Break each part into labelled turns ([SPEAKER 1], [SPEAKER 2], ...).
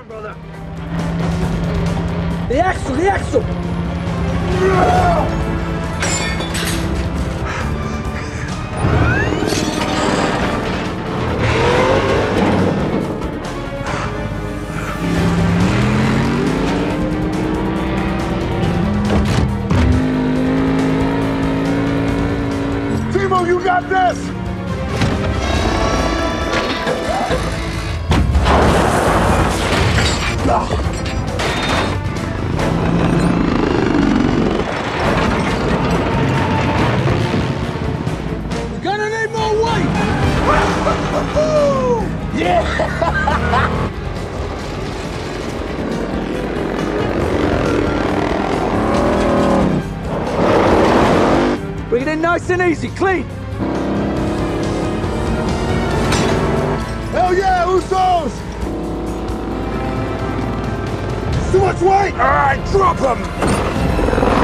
[SPEAKER 1] on, brother.
[SPEAKER 2] The axle, the axle!
[SPEAKER 3] Timo, you got this!
[SPEAKER 2] We're gonna need more weight!
[SPEAKER 3] Yeah!
[SPEAKER 2] Bring it in nice and easy, clean!
[SPEAKER 3] Hell yeah, Usos! Too much weight! Alright, drop him!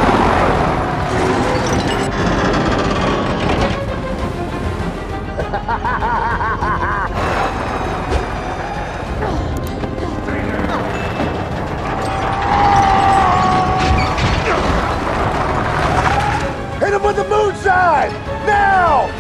[SPEAKER 3] Hit him with the moonshine! Now!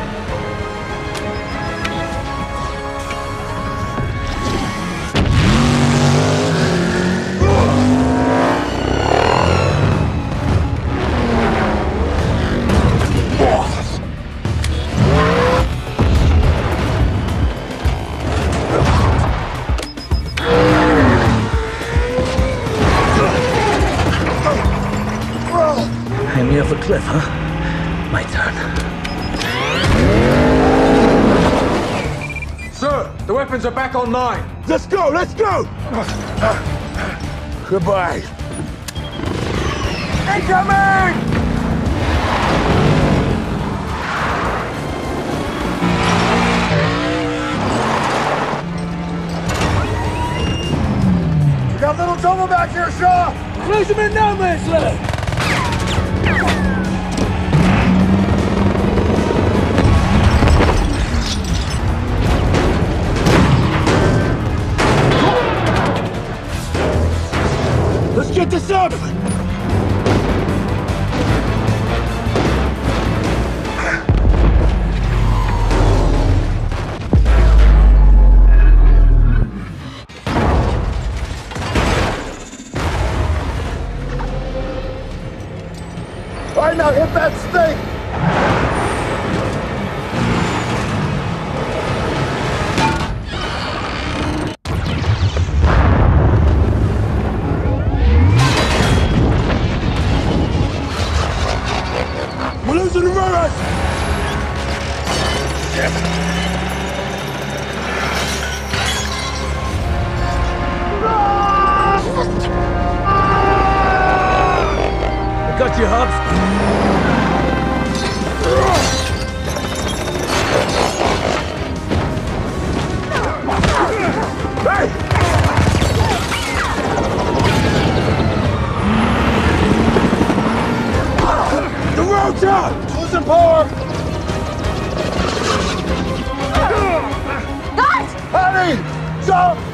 [SPEAKER 2] Hang me off a cliff, huh? My turn.
[SPEAKER 1] Sir, the weapons are back online.
[SPEAKER 3] Let's go, let's go! Goodbye. Incoming! We got little trouble back here, Shaw!
[SPEAKER 2] Close him in no man's land!
[SPEAKER 3] Let's get this up! All right, now hit that stake! We're losing the runners!
[SPEAKER 2] I got you, Hobbs.
[SPEAKER 3] Hey! The road's out! Losing power!
[SPEAKER 4] Guys!
[SPEAKER 3] Honey! Jump!